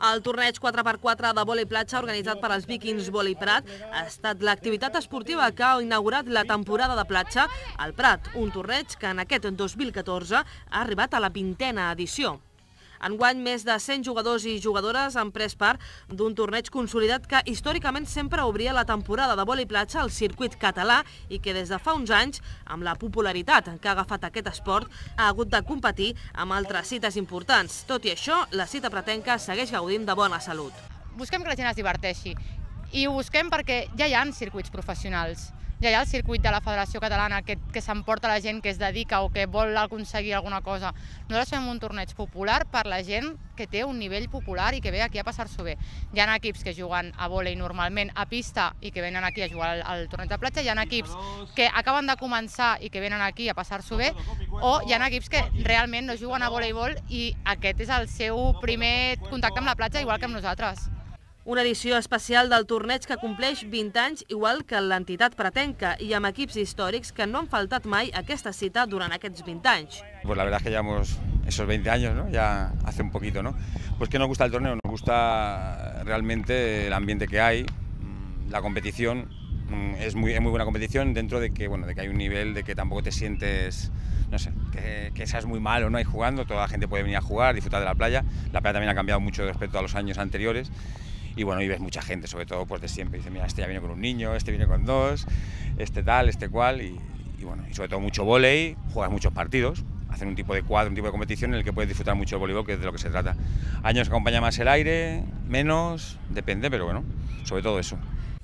El torneig 4x4 de vòlei platja organitzat per els Vikings Vòlei Prat ha estat l'activitat esportiva que ha inaugurat la temporada de platja al Prat, un torneig que en aquest 2014 ha arribat a la 20a edició. Enguany, més de 100 jugadors i jugadores han pres part d'un torneig consolidat que històricament sempre obria la temporada de vòlei platja al circuit català i que des de fa uns anys, amb la popularitat que ha agafat aquest esport, ha hagut de competir amb altres cites importants. Tot i això, la cita pratenca segueix gaudint de bona salut. Busquem que la gent es diverteixi i ho busquem perquè ja hi ha circuits professionals. Ja hi ha el circuit de la Federació Catalana que s'emporta la gent que es dedica o que vol aconseguir alguna cosa. Nosaltres fem un torneig popular per la gent que té un nivell popular i que ve aquí a passar-s'ho bé. Hi ha equips que juguen a vòlei normalment a pista i que venen aquí a jugar al torneig de platja, hi ha equips que acaben de començar i que venen aquí a passar-s'ho bé, o hi ha equips que realment no juguen a voleibol i aquest és el seu primer contacte amb la platja, igual que amb nosaltres. Una edició especial del torneig que compleix 20 anys, igual que l'entitat pratenca, i amb equips històrics que no han faltat mai aquesta cita durant aquests 20 anys. Pues la verdad es que llevamos esos 20 años, ¿no? Ya hace un poquito, ¿no? Pues que nos gusta el torneo, nos gusta realmente el ambiente que hay, la competición, es muy buena competición dentro de que, bueno, de que hay un nivel de que tampoco te sientes, no sé, que seas muy malo, ¿no? Ahí jugando, toda la gente puede venir a jugar, disfrutar de la playa también ha cambiado mucho respecto a los años anteriores. Y bueno, y ves mucha gente, sobre todo pues de siempre. Dice, mira, este ya viene con un niño, este viene con dos, este tal, este cual. Y bueno, y sobre todo mucho vóley, juegas muchos partidos, hacen un tipo de cuadro, un tipo de competición en el que puedes disfrutar mucho el voleibol, que es de lo que se trata. Años que acompaña más el aire, menos, depende, pero bueno, sobre todo eso.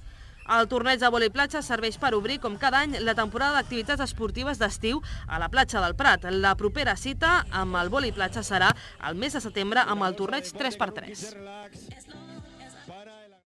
El torneig de vòlei platja serveix per obrir, com cada any, la temporada d'activitats esportives d'estiu a la platja del Prat. La propera cita amb el vòlei platja serà el mes de setembre amb el torneig 3x3.